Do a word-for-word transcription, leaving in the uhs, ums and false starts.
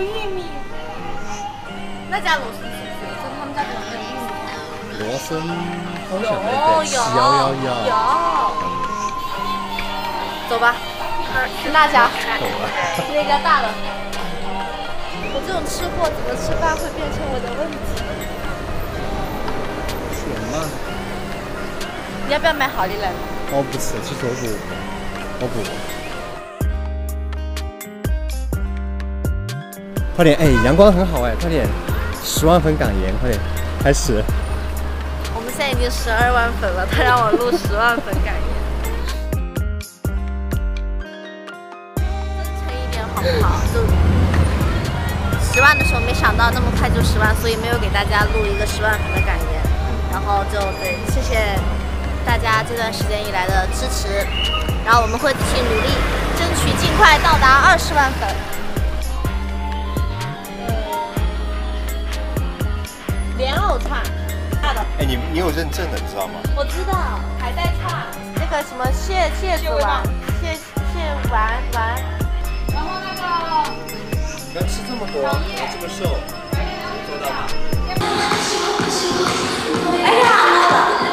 玉米。那家罗森是不是？就他们家可能没有玉米。 罗森好像没有得，有有有。 走吧，去那家。 走吧。 那家大的。我这种吃货怎么吃饭会变成我的问题？ 甜吗？ 你要不要买好利来？ 我不吃，其实我不，我不。快点，哎，阳光很好哎，快点，十万粉感言，快点，开始。 我们现在已经十二万粉了，他让我录十万粉感言。真诚一点好不好？就十万的时候没想到那么快就十万，所以没有给大家录一个十万粉的感言。然后就对，谢谢大家这段时间以来的支持，然后我们会继续努力，争取尽快到达二十万粉。莲藕串，大的。 哎，你你有认证的，你知道吗？ 我知道，海带串，那个什么蟹蟹子丸，蟹蟹丸丸，然后那个。 你要吃这么多，你要这么瘦，怎么做到的？ 哎呀！